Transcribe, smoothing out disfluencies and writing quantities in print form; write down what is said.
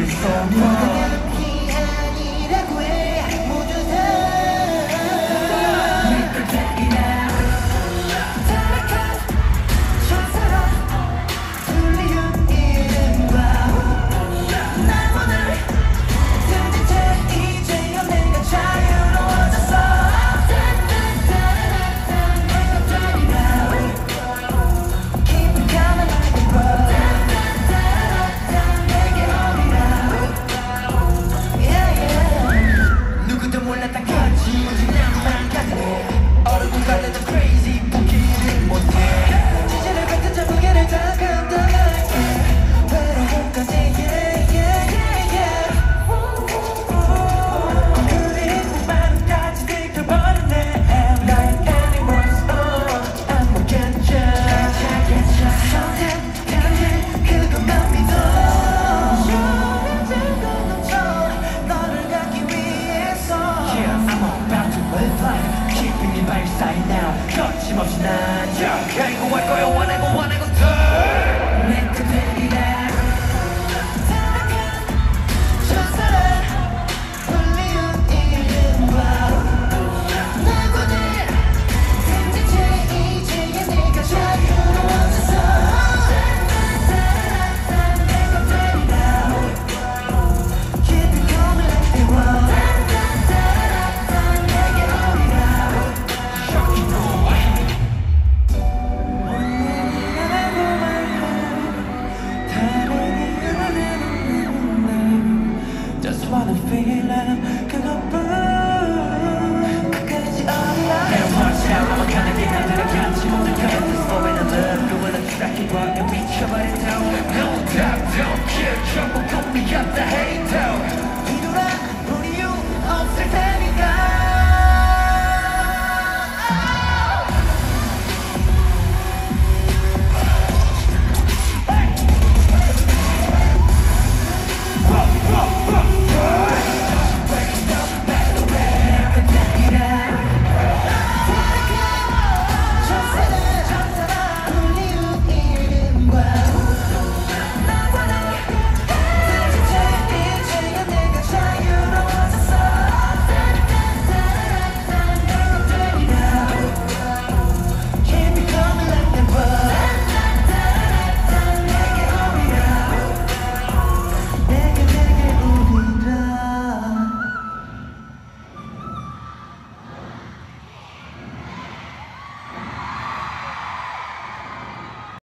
so much. 거침없이 난 결국 할 거야 원하고 더 내 그대이라 첫사랑 불리운 이른바 나고는 생지체 이제야 내가 자유로워졌어 내 그대이라 Keep it coming like they want wanna feel it 그것뿐 끝까지 어디야 내 watch out 가는 길 나들어 감지 못할 거야 Fall in love 그보다 트랙이 광에 미쳐버린 down No doubt don't care 전부 꿈이었다 hey down